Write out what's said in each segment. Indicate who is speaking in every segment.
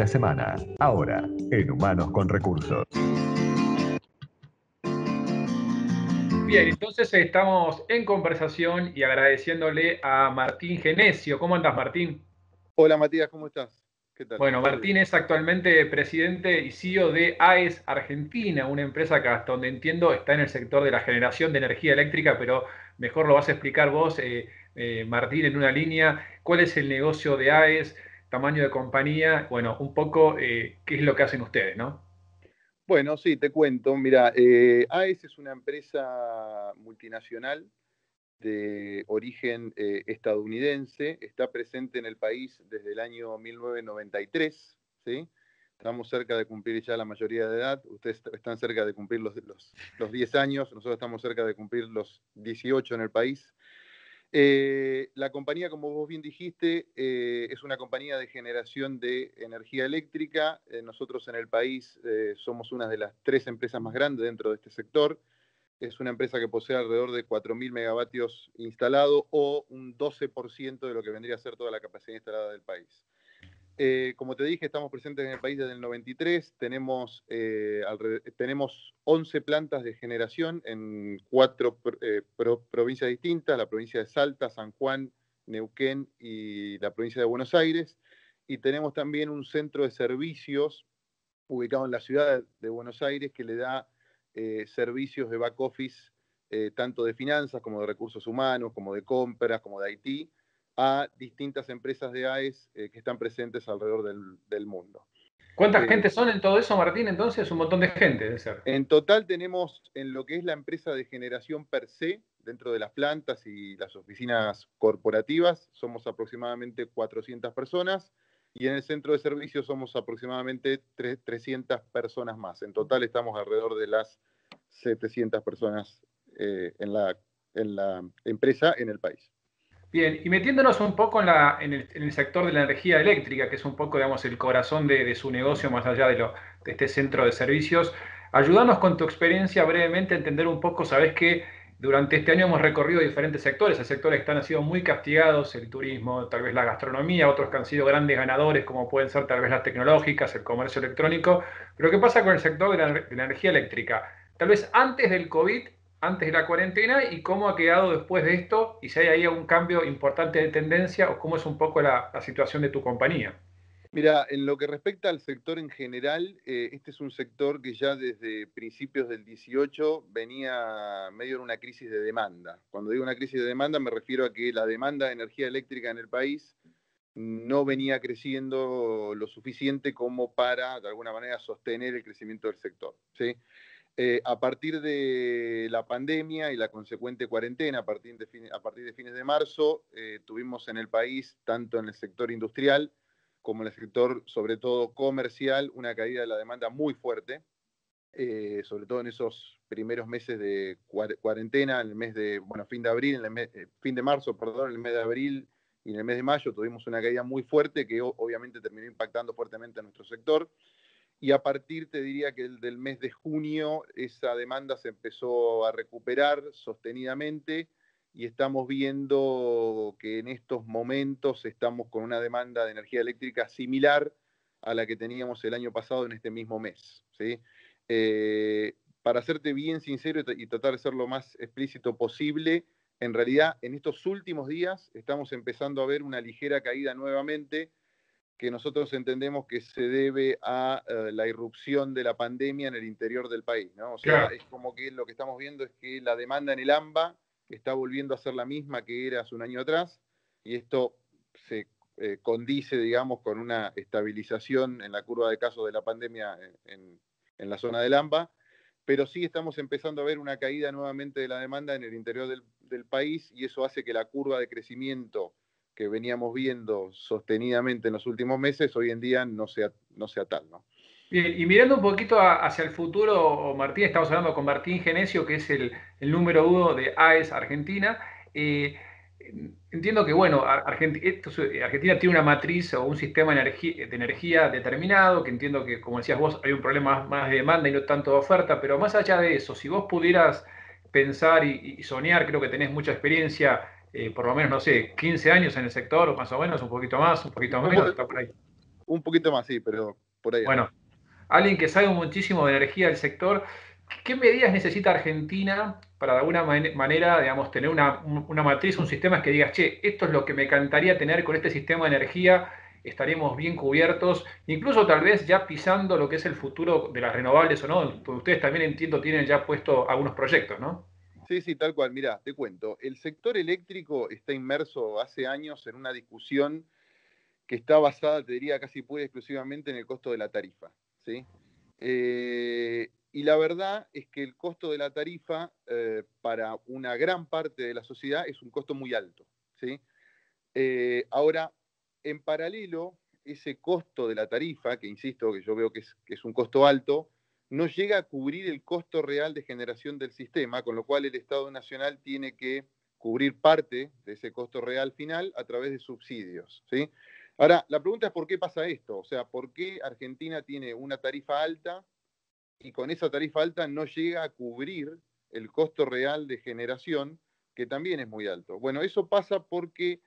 Speaker 1: la semana, ahora, en Humanos con Recursos.
Speaker 2: Bien, entonces estamos en conversación y agradeciéndole a Martín Genesio. ¿Cómo andas, Martín?
Speaker 3: Hola Matías, ¿cómo estás? ¿Qué tal?
Speaker 2: Bueno,
Speaker 3: Buenas tardes.
Speaker 2: Martín es actualmente presidente y CEO de AES Argentina, una empresa que hasta donde entiendo está en el sector de la generación de energía eléctrica, pero mejor lo vas a explicar vos, Martín, en una línea. ¿Cuál es el negocio de AES? ¿Tamaño de compañía? Bueno, un poco qué es lo que hacen ustedes, ¿no?
Speaker 3: Bueno, sí, te cuento. Mira, AES es una empresa multinacional de origen estadounidense. Está presente en el país desde el año 1993, ¿sí? Estamos cerca de cumplir ya la mayoría de edad. Ustedes están cerca de cumplir los 10 años. Nosotros estamos cerca de cumplir los 18 en el país. La compañía, como vos bien dijiste, es una compañía de generación de energía eléctrica. Nosotros en el país somos una de las 3 empresas más grandes dentro de este sector. Es una empresa que posee alrededor de 4.000 megavatios instalados o un 12% de lo que vendría a ser toda la capacidad instalada del país. Como te dije, estamos presentes en el país desde el 93. Tenemos 11 plantas de generación en 4 provincias distintas: la provincia de Salta, San Juan, Neuquén y la provincia de Buenos Aires. Y tenemos también un centro de servicios ubicado en la ciudad de Buenos Aires que le da servicios de back office, tanto de finanzas como de recursos humanos, como de compras, como de IT, a distintas empresas de AES que están presentes alrededor del mundo.
Speaker 2: ¿Cuánta gente son en todo eso, Martín? Entonces, un montón de gente, debe ser.
Speaker 3: En total tenemos, en lo que es la empresa de generación per se, dentro de las plantas y las oficinas corporativas, somos aproximadamente 400 personas, y en el centro de servicios somos aproximadamente 300 personas más. En total estamos alrededor de las 700 personas en la empresa en el país.
Speaker 2: Bien, y metiéndonos un poco en el sector de la energía eléctrica, que es un poco, digamos, el corazón de su negocio, más allá de este centro de servicios, ayúdanos con tu experiencia brevemente a entender un poco. Sabés que durante este año hemos recorrido diferentes sectores. Hay sectores que han sido muy castigados: el turismo, tal vez la gastronomía; otros que han sido grandes ganadores, como pueden ser tal vez las tecnológicas, el comercio electrónico. Pero ¿qué pasa con el sector de la energía eléctrica? Tal vez antes del COVID, antes de la cuarentena, y cómo ha quedado después de esto, y si hay ahí un cambio importante de tendencia, o cómo es un poco la situación de tu compañía.
Speaker 3: Mira, en lo que respecta al sector en general, este es un sector que ya desde principios del 18 venía medio en una crisis de demanda. Cuando digo una crisis de demanda me refiero a que la demanda de energía eléctrica en el país no venía creciendo lo suficiente como para, de alguna manera, sostener el crecimiento del sector, ¿sí? A partir de la pandemia y la consecuente cuarentena, a partir de fines de marzo, tuvimos en el país, tanto en el sector industrial como en el sector, sobre todo comercial, una caída de la demanda muy fuerte, sobre todo en esos primeros meses de cuarentena, en el mes de, bueno, fin de abril, fin de marzo, perdón, en el mes de abril y en el mes de mayo tuvimos una caída muy fuerte que obviamente terminó impactando fuertemente a nuestro sector. Y a partir, te diría que del mes de junio, esa demanda se empezó a recuperar sostenidamente y estamos viendo que en estos momentos estamos con una demanda de energía eléctrica similar a la que teníamos el año pasado en este mismo mes, ¿sí? Para serte bien sincero y tratar de ser lo más explícito posible, en realidad en estos últimos días estamos empezando a ver una ligera caída nuevamente, que nosotros entendemos que se debe a la irrupción de la pandemia en el interior del país, ¿no? O sea,
Speaker 2: Claro.
Speaker 3: es como que lo que estamos viendo es que la demanda en el AMBA está volviendo a ser la misma que era hace un año atrás, y esto se condice, digamos, con una estabilización en la curva de casos de la pandemia en la zona del AMBA, pero sí estamos empezando a ver una caída nuevamente de la demanda en el interior del país, y eso hace que la curva de crecimiento que veníamos viendo sostenidamente en los últimos meses, hoy en día no sea tal, ¿no?
Speaker 2: Bien, y mirando un poquito hacia el futuro, Martín, estamos hablando con Martín Genesio, que es el número uno de AES Argentina. Eh, Entiendo que, bueno, Argentina tiene una matriz o un sistema de energía determinado, que entiendo que, como decías vos, hay un problema más de demanda y no tanto de oferta. Pero más allá de eso, si vos pudieras pensar y soñar, creo que tenés mucha experiencia, por lo menos, no sé, 15 años en el sector, más o menos, un poquito más, un poquito menos, está por ahí.
Speaker 3: Un poquito más, sí, pero por ahí anda.
Speaker 2: Bueno, alguien que sabe muchísimo de energía del sector, ¿qué medidas necesita Argentina para de alguna manera, digamos, tener una matriz, un sistema que digas, che, esto es lo que me encantaría tener con este sistema de energía, estaremos bien cubiertos, incluso tal vez ya pisando lo que es el futuro de las renovables o no? Porque ustedes también entiendo tienen ya puesto algunos proyectos, ¿no?
Speaker 3: Sí, sí, tal cual. Mirá, te cuento. El sector eléctrico está inmerso hace años en una discusión que está basada, te diría, casi pura y exclusivamente en el costo de la tarifa, ¿sí? Y la verdad es que el costo de la tarifa para una gran parte de la sociedad es un costo muy alto, ¿sí? Ahora, en paralelo, ese costo de la tarifa, que insisto, que yo veo que es un costo alto, no llega a cubrir el costo real de generación del sistema, con lo cual el Estado Nacional tiene que cubrir parte de ese costo real final a través de subsidios, ¿sí? Ahora, la pregunta es por qué pasa esto, o sea, ¿por qué Argentina tiene una tarifa alta y con esa tarifa alta no llega a cubrir el costo real de generación, que también es muy alto? Bueno, eso pasa porque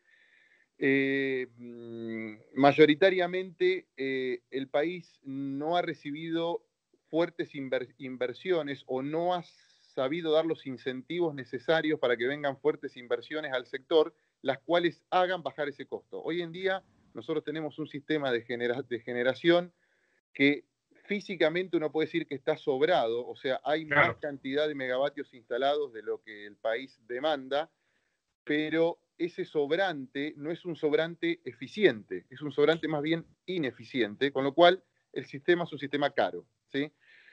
Speaker 3: mayoritariamente el país no ha recibido fuertes inversiones o no ha sabido dar los incentivos necesarios para que vengan fuertes inversiones al sector, las cuales hagan bajar ese costo. Hoy en día nosotros tenemos un sistema de generación que físicamente uno puede decir que está sobrado, o sea, hay más
Speaker 2: Claro.
Speaker 3: cantidad de megavatios instalados de lo que el país demanda, pero ese sobrante no es un sobrante eficiente, es un sobrante más bien ineficiente, con lo cual el sistema es un sistema caro, ¿sí?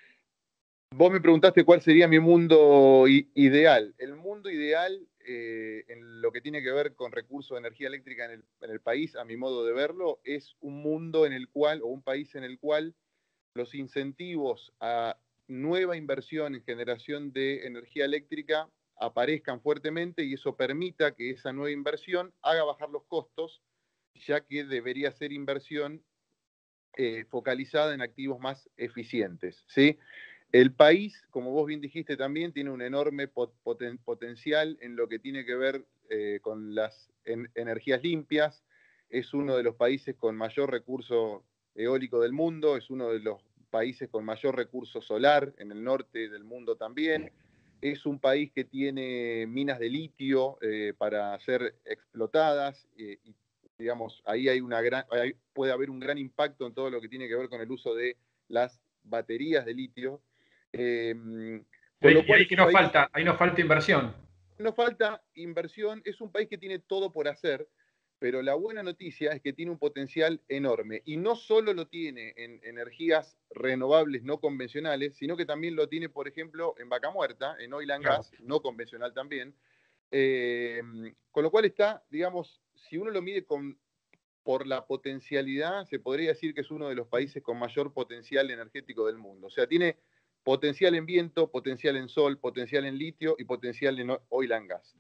Speaker 3: Vos me preguntaste cuál sería mi mundo ideal. El mundo ideal, en lo que tiene que ver con recursos de energía eléctrica en el país, a mi modo de verlo, es un mundo en el cual, o un país en el cual, los incentivos a nueva inversión en generación de energía eléctrica aparezcan fuertemente y eso permita que esa nueva inversión haga bajar los costos, ya que debería ser inversión focalizada en activos más eficientes, ¿sí? El país, como vos bien dijiste también, tiene un enorme potencial en lo que tiene que ver con las energías limpias. Es uno de los países con mayor recurso eólico del mundo, es uno de los países con mayor recurso solar en el norte del mundo también. Es un país que tiene minas de litio para ser explotadas y digamos, ahí puede haber un gran impacto en todo lo que tiene que ver con el uso de las baterías de litio. Eh, con lo
Speaker 2: Y
Speaker 3: cual
Speaker 2: ahí
Speaker 3: es
Speaker 2: que
Speaker 3: un
Speaker 2: nos
Speaker 3: país,
Speaker 2: falta, ahí nos falta inversión.
Speaker 3: no falta inversión, es un país que tiene todo por hacer, pero la buena noticia es que tiene un potencial enorme y no solo lo tiene en energías renovables no convencionales, sino que también lo tiene, por ejemplo, en Vaca Muerta, en oil and
Speaker 2: Claro.
Speaker 3: gas, no convencional también. Con lo cual está, digamos, si uno lo mide por la potencialidad, se podría decir que es uno de los países con mayor potencial energético del mundo. O sea, tiene potencial en viento, potencial en sol, potencial en litio y potencial en oil and gas.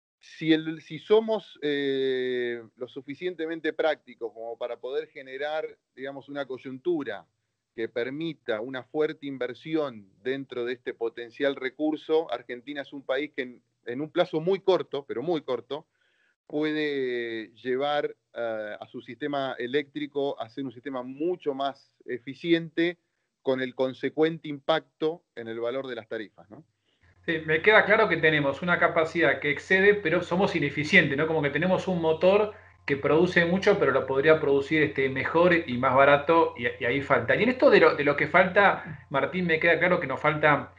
Speaker 3: Si somos lo suficientemente prácticos como para poder generar, digamos, una coyuntura que permita una fuerte inversión dentro de este potencial recurso, Argentina es un país que en un plazo muy corto, pero muy corto, puede llevar a su sistema eléctrico a ser un sistema mucho más eficiente con el consecuente impacto en el valor de las tarifas, ¿no?
Speaker 2: Sí, me queda claro que tenemos una capacidad que excede, pero somos ineficientes, ¿no? Como que tenemos un motor que produce mucho, pero lo podría producir mejor y más barato, y ahí falta. Y en esto de lo que falta, Martín, me queda claro que nos falta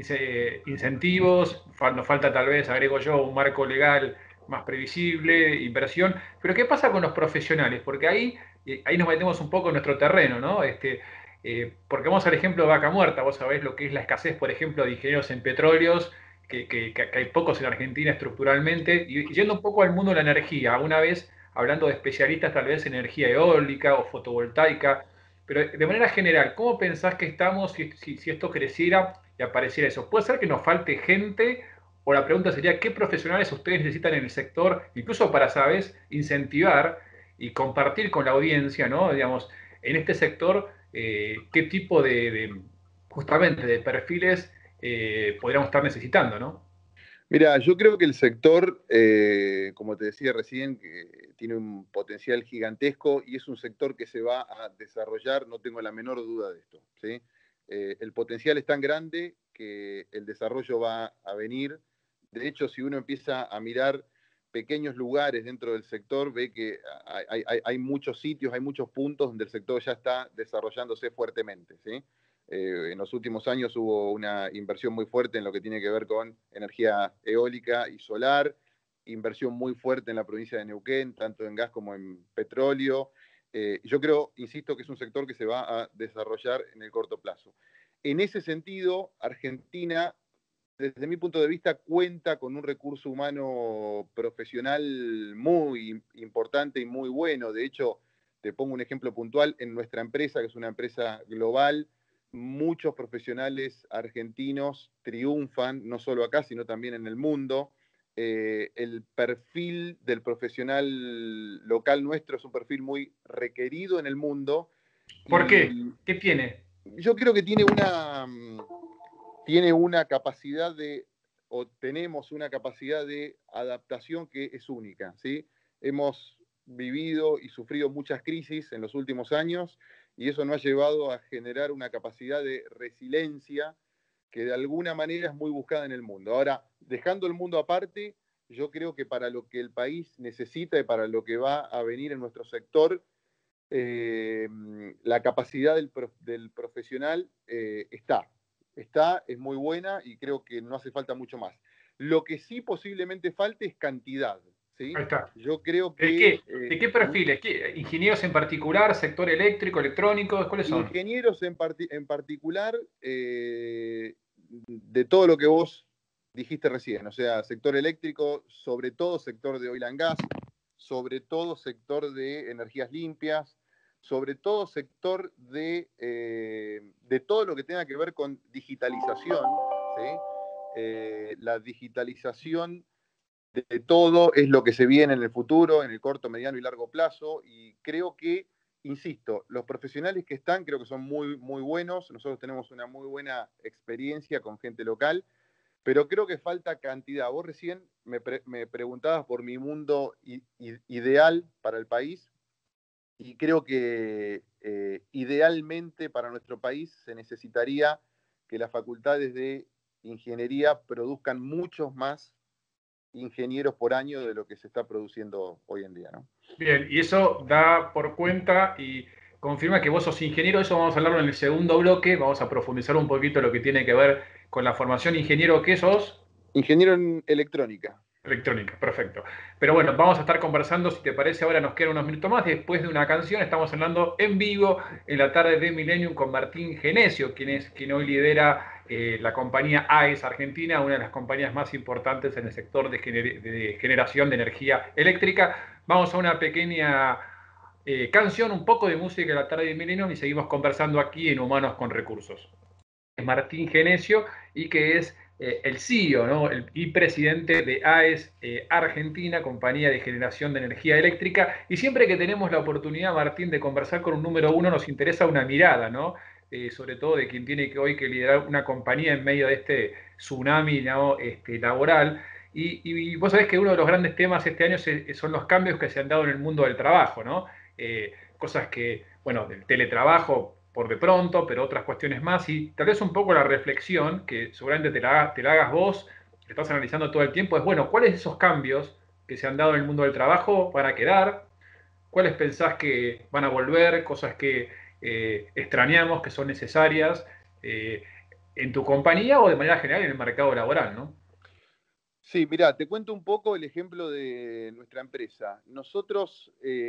Speaker 2: incentivos, nos falta tal vez, agrego yo, un marco legal más previsible, inversión, pero ¿qué pasa con los profesionales? Porque ahí nos metemos un poco en nuestro terreno, ¿no? Porque vamos al ejemplo de Vaca Muerta, vos sabés lo que es la escasez, por ejemplo, de ingenieros en petróleos, que hay pocos en Argentina estructuralmente, y yendo un poco al mundo de la energía, una vez hablando de especialistas tal vez en energía eólica o fotovoltaica, pero de manera general, ¿cómo pensás que estamos si esto creciera y apareciera eso? ¿Puede ser que nos falte gente? O la pregunta sería, ¿qué profesionales ustedes necesitan en el sector, incluso para, sabes, incentivar y compartir con la audiencia, ¿no? Digamos, en este sector, qué tipo justamente de perfiles podríamos estar necesitando, ¿no?
Speaker 3: Mira, yo creo que el sector, como te decía recién, que tiene un potencial gigantesco y es un sector que se va a desarrollar, no tengo la menor duda de esto, ¿sí? El potencial es tan grande que el desarrollo va a venir. De hecho, si uno empieza a mirar pequeños lugares dentro del sector, ve que hay muchos sitios, hay muchos puntos donde el sector ya está desarrollándose fuertemente, ¿sí? En los últimos años hubo una inversión muy fuerte en lo que tiene que ver con energía eólica y solar, inversión muy fuerte en la provincia de Neuquén, tanto en gas como en petróleo. Yo creo, insisto, que es un sector que se va a desarrollar en el corto plazo. En ese sentido, Argentina, desde mi punto de vista, cuenta con un recurso humano profesional muy importante y muy bueno. De hecho, te pongo un ejemplo puntual, en nuestra empresa, que es una empresa global, muchos profesionales argentinos triunfan, no solo acá, sino también en el mundo. El perfil del profesional local nuestro es un perfil muy requerido en el mundo
Speaker 2: ¿Por qué?
Speaker 3: y
Speaker 2: ¿Qué tiene?
Speaker 3: yo creo que tiene una capacidad de, o tenemos una capacidad de adaptación que es única, ¿sí? Hemos vivido y sufrido muchas crisis en los últimos años y eso nos ha llevado a generar una capacidad de resiliencia que de alguna manera es muy buscada en el mundo. Ahora, dejando el mundo aparte, yo creo que para lo que el país necesita y para lo que va a venir en nuestro sector, eh, la capacidad del profesional está, es muy buena y creo que no hace falta mucho más. Lo que sí posiblemente falte es cantidad,
Speaker 2: Ahí
Speaker 3: ¿sí?
Speaker 2: está.
Speaker 3: Yo creo
Speaker 2: ¿De
Speaker 3: que
Speaker 2: qué? ¿De qué perfiles? ¿Ingenieros en particular? ¿Sector eléctrico, electrónico? ¿Cuáles son?
Speaker 3: ingenieros en particular, de todo lo que vos dijiste recién, o sea, sector eléctrico, sobre todo sector de oil and gas, sobre todo sector de energías limpias, sobre todo sector de todo lo que tenga que ver con digitalización, ¿sí? La digitalización de todo es lo que se viene en el futuro, en el corto, mediano y largo plazo, y creo que, insisto, los profesionales que están creo que son muy, muy buenos, nosotros tenemos una muy buena experiencia con gente local, pero creo que falta cantidad. Vos recién me preguntabas por mi mundo ideal para el país, y creo que idealmente para nuestro país se necesitaría que las facultades de ingeniería produzcan muchos más ingenieros por año de lo que se está produciendo hoy en día, ¿no?
Speaker 2: Bien, y eso da por cuenta y confirma que vos sos ingeniero. Eso vamos a hablarlo en el segundo bloque. Vamos a profundizar un poquito lo que tiene que ver con la formación ingeniero. ¿Qué sos?
Speaker 3: Ingeniero en electrónica.
Speaker 2: Electrónica, perfecto. Pero bueno, vamos a estar conversando, si te parece, ahora nos quedan unos minutos más. Después de una canción, estamos hablando en vivo en la tarde de Millennium con Martín Genesio, quien hoy lidera la compañía AES Argentina, una de las compañías más importantes en el sector de generación de energía eléctrica. Vamos a una pequeña canción, un poco de música en la tarde de Millennium y seguimos conversando aquí en Humanos con Recursos. Martín Genesio y que es el CEO, ¿no? Y presidente de AES Argentina, compañía de generación de energía eléctrica. Y siempre que tenemos la oportunidad, Martín, de conversar con un número uno, nos interesa una mirada, ¿no? Sobre todo de quien tiene que hoy que liderar una compañía en medio de este tsunami, ¿no? Laboral. Y vos sabés que uno de los grandes temas este año son los cambios que se han dado en el mundo del trabajo, ¿no? Cosas que, bueno, del teletrabajo por de pronto, pero otras cuestiones más, y tal vez un poco la reflexión, que seguramente te la hagas vos, que estás analizando todo el tiempo, es, bueno, ¿cuáles de esos cambios que se han dado en el mundo del trabajo van a quedar? ¿Cuáles pensás que van a volver? Cosas que extrañamos, que son necesarias eh, en tu compañía o de manera general en el mercado laboral, ¿no?
Speaker 3: Sí, mira, te cuento un poco el ejemplo de nuestra empresa. Nosotros,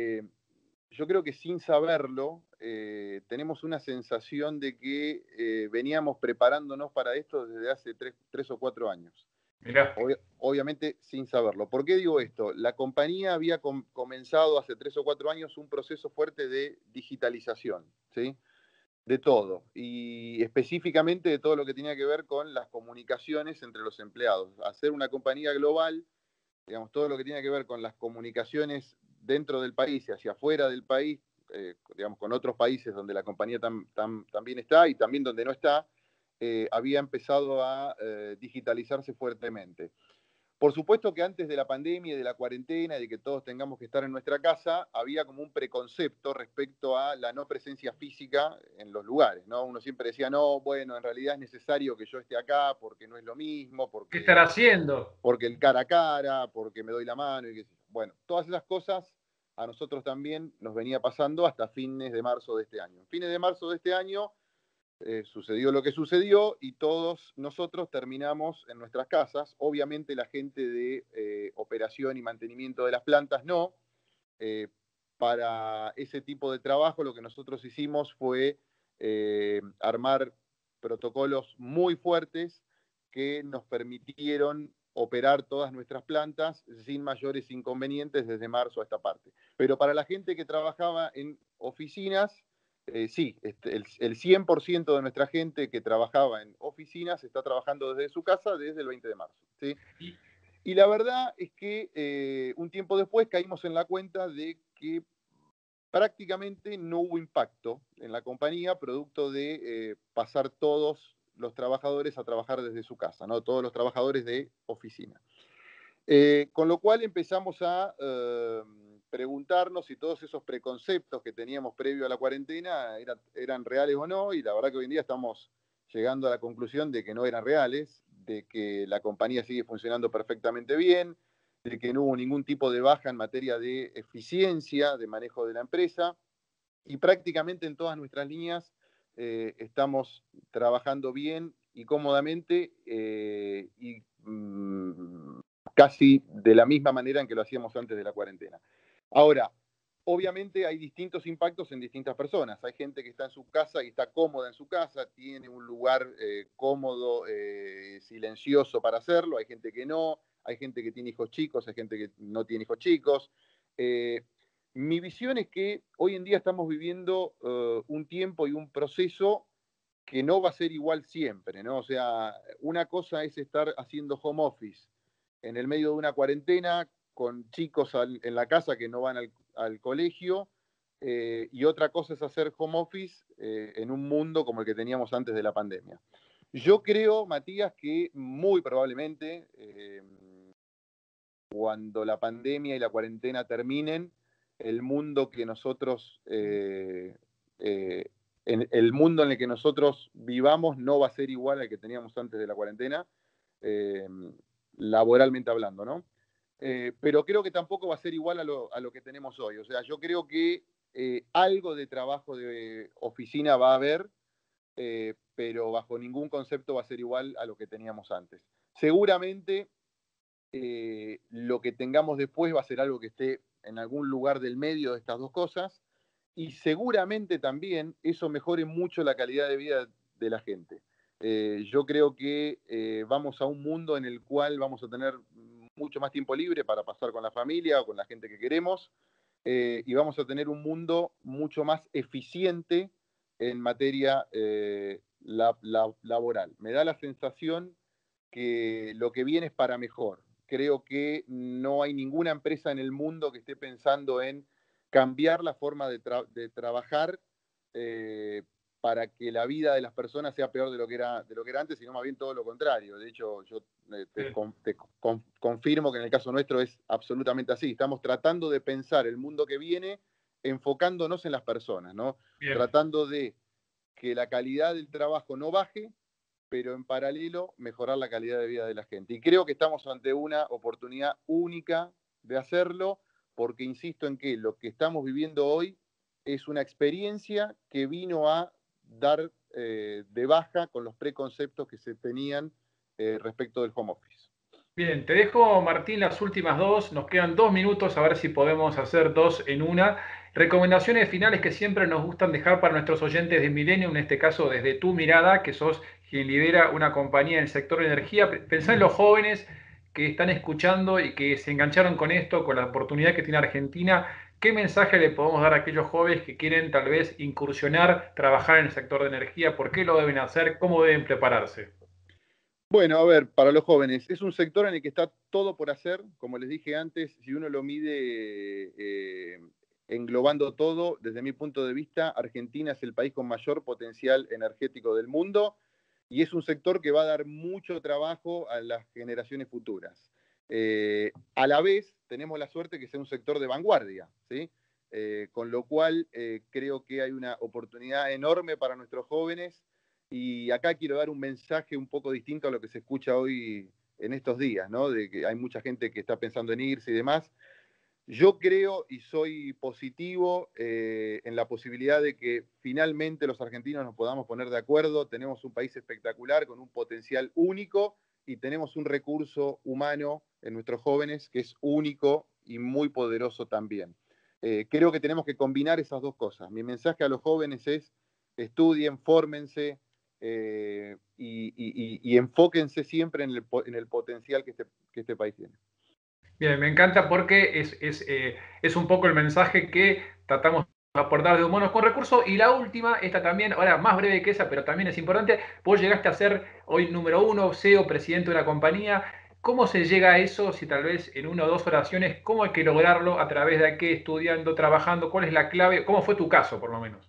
Speaker 3: yo creo que sin saberlo, tenemos una sensación de que veníamos preparándonos para esto desde hace 3 o 4 años.
Speaker 2: Mirá,
Speaker 3: Obviamente sin saberlo. ¿Por qué digo esto? La compañía había comenzado hace 3 o 4 años un proceso fuerte de digitalización, ¿sí? De todo, y específicamente de todo lo que tenía que ver con las comunicaciones entre los empleados. Hacer una compañía global, digamos, todo lo que tiene que ver con las comunicaciones dentro del país y hacia afuera del país, digamos, con otros países donde la compañía también está y también donde no está, había empezado a digitalizarse fuertemente. Por supuesto que antes de la pandemia y de la cuarentena y de que todos tengamos que estar en nuestra casa, había como un preconcepto respecto a la no presencia física en los lugares, ¿no? Uno siempre decía, no, bueno, en realidad es necesario que yo esté acá porque no es lo mismo,
Speaker 2: ¿Qué estará haciendo?
Speaker 3: porque el cara a cara, porque me doy la mano y qué sé yo. Bueno, todas esas cosas a nosotros también nos venía pasando hasta fines de marzo de este año. En fines de marzo de este año sucedió lo que sucedió y todos nosotros terminamos en nuestras casas. Obviamente la gente de operación y mantenimiento de las plantas no. Eh, para ese tipo de trabajo lo que nosotros hicimos fue armar protocolos muy fuertes que nos permitieron operar todas nuestras plantas sin mayores inconvenientes desde marzo a esta parte. Pero para la gente que trabajaba en oficinas, sí, el 100% de nuestra gente que trabajaba en oficinas está trabajando desde su casa desde el 20 de marzo. ¿Sí? Y la verdad es que un tiempo después caímos en la cuenta de que prácticamente no hubo impacto en la compañía producto de pasar todos los trabajadores a trabajar desde su casa, ¿no? Todos los trabajadores de oficina. Con lo cual empezamos a preguntarnos si todos esos preconceptos que teníamos previo a la cuarentena eran reales o no, y la verdad que hoy en día estamos llegando a la conclusión de que no eran reales, de que la compañía sigue funcionando perfectamente bien, de que no hubo ningún tipo de baja en materia de eficiencia, de manejo de la empresa, y prácticamente en todas nuestras líneas estamos trabajando bien y cómodamente y casi de la misma manera en que lo hacíamos antes de la cuarentena. Ahora, obviamente hay distintos impactos en distintas personas. Hay gente que está en su casa y está cómoda en su casa, tiene un lugar cómodo, silencioso para hacerlo. Hay gente que no, hay gente que tiene hijos chicos, hay gente que no tiene hijos chicos. Mi visión es que hoy en día estamos viviendo un tiempo y un proceso que no va a ser igual siempre, ¿no? O sea, una cosa es estar haciendo home office en el medio de una cuarentena con chicos en la casa que no van al colegio, y otra cosa es hacer home office en un mundo como el que teníamos antes de la pandemia. Yo creo, Matías, que muy probablemente cuando la pandemia y la cuarentena terminen, el mundo que nosotros, el mundo en el que nosotros vivamos no va a ser igual al que teníamos antes de la cuarentena, eh, laboralmente hablando, ¿no? Pero creo que tampoco va a ser igual a lo que tenemos hoy. O sea, yo creo que algo de trabajo de oficina va a haber, pero bajo ningún concepto va a ser igual a lo que teníamos antes. Seguramente lo que tengamos después va a ser algo que esté en algún lugar del medio de estas dos cosas, y seguramente también eso mejore mucho la calidad de vida de la gente. Yo creo que vamos a un mundo en el cual vamos a tener mucho más tiempo libre para pasar con la familia o con la gente que queremos, y vamos a tener un mundo mucho más eficiente en materia laboral. Me da la sensación que lo que viene es para mejor. Creo que no hay ninguna empresa en el mundo que esté pensando en cambiar la forma de trabajar eh, para que la vida de las personas sea peor de lo que era antes, sino más bien todo lo contrario. De hecho, yo confirmo que en el caso nuestro es absolutamente así. Estamos tratando de pensar el mundo que viene enfocándonos en las personas, ¿no?
Speaker 2: Bien.
Speaker 3: Tratando de que la calidad del trabajo no baje, pero en paralelo mejorar la calidad de vida de la gente. Y creo que estamos ante una oportunidad única de hacerlo, porque insisto en que lo que estamos viviendo hoy es una experiencia que vino a dar de baja con los preconceptos que se tenían respecto del home office.
Speaker 2: Bien, te dejo, Martín, las últimas dos. Nos quedan 2 minutos, a ver si podemos hacer dos en una. Recomendaciones finales que siempre nos gustan dejar para nuestros oyentes de Milenio, en este caso desde tu mirada, que sos quien lidera una compañía en el sector de energía. Pensá en los jóvenes que están escuchando y que se engancharon con esto, con la oportunidad que tiene Argentina. ¿Qué mensaje le podemos dar a aquellos jóvenes que quieren tal vez incursionar, trabajar en el sector de energía? ¿Por qué lo deben hacer? ¿Cómo deben prepararse?
Speaker 3: Bueno, a ver, para los jóvenes, es un sector en el que está todo por hacer. Como les dije antes, si uno lo mide englobando todo, desde mi punto de vista, Argentina es el país con mayor potencial energético del mundo y es un sector que va a dar mucho trabajo a las generaciones futuras. A la vez, tenemos la suerte que sea un sector de vanguardia, ¿sí? Con lo cual, creo que hay una oportunidad enorme para nuestros jóvenes, y acá quiero dar un mensaje un poco distinto a lo que se escucha hoy en estos días, ¿no? De que hay mucha gente que está pensando en irse y demás. Yo creo y soy positivo en la posibilidad de que finalmente los argentinos nos podamos poner de acuerdo. Tenemos un país espectacular con un potencial único y tenemos un recurso humano en nuestros jóvenes que es único y muy poderoso también. Creo que tenemos que combinar esas dos cosas. Mi mensaje a los jóvenes es: estudien, fórmense y enfóquense siempre en el potencial que este país tiene.
Speaker 2: Bien, me encanta porque es un poco el mensaje que tratamos de aportar de Humanos con Recursos. Y la última, esta también, ahora más breve que esa, pero también es importante. Vos llegaste a ser hoy número 1, CEO, presidente de una compañía. ¿Cómo se llega a eso? Si tal vez en una o dos oraciones, ¿cómo hay que lograrlo? ¿A través de qué? ¿Estudiando, trabajando? ¿Cuál es la clave? ¿Cómo fue tu caso, por lo menos?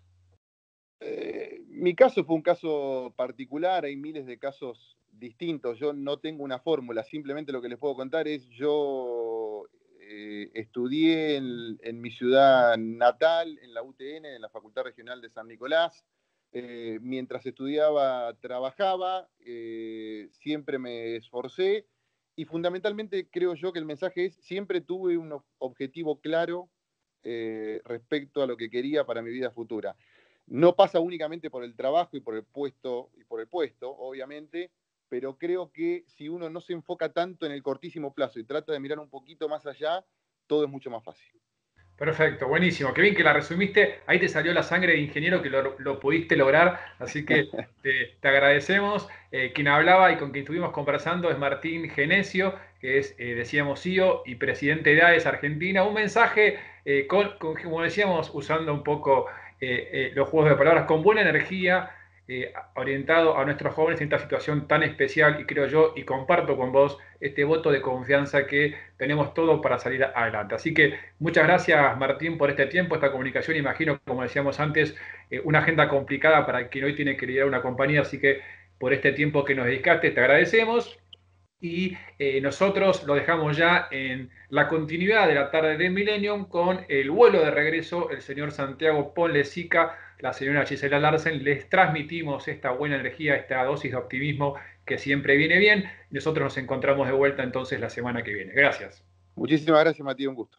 Speaker 3: Mi caso fue un caso particular, hay miles de casos distintos, yo no tengo una fórmula, simplemente lo que les puedo contar es: yo estudié en mi ciudad natal, en la UTN, en la Facultad Regional de San Nicolás. Mientras estudiaba, trabajaba, siempre me esforcé, y fundamentalmente creo yo que el mensaje es: siempre tuve un objetivo claro respecto a lo que quería para mi vida futura. No pasa únicamente por el trabajo y por el puesto, obviamente, pero creo que si uno no se enfoca tanto en el cortísimo plazo y trata de mirar un poquito más allá, todo es mucho más fácil.
Speaker 2: Perfecto, buenísimo. Qué bien que la resumiste. Ahí te salió la sangre de ingeniero que lo pudiste lograr. Así que te agradecemos. Quien hablaba y con quien estuvimos conversando es Martín Genesio, que es, decíamos, CEO y presidente de AES Argentina. Un mensaje, como decíamos, usando un poco los juegos de palabras, con buena energía, orientado a nuestros jóvenes en esta situación tan especial. Y creo yo, y comparto con vos, este voto de confianza que tenemos todo para salir adelante. Así que muchas gracias, Martín, por este tiempo, esta comunicación. Imagino, como decíamos antes, una agenda complicada para quien hoy tiene que liderar una compañía, así que por este tiempo que nos dedicaste, te agradecemos. Y nosotros lo dejamos ya en la continuidad de la tarde de Millennium con el vuelo de regreso, el señor Santiago Ponlecica, la señora Gisela Larsen. Les transmitimos esta buena energía, esta dosis de optimismo que siempre viene bien. Nosotros nos encontramos de vuelta entonces la semana que viene. Gracias.
Speaker 3: Muchísimas gracias, Matías, un gusto.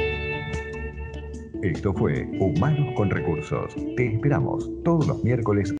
Speaker 1: Esto fue Humanos con Recursos. Te esperamos todos los miércoles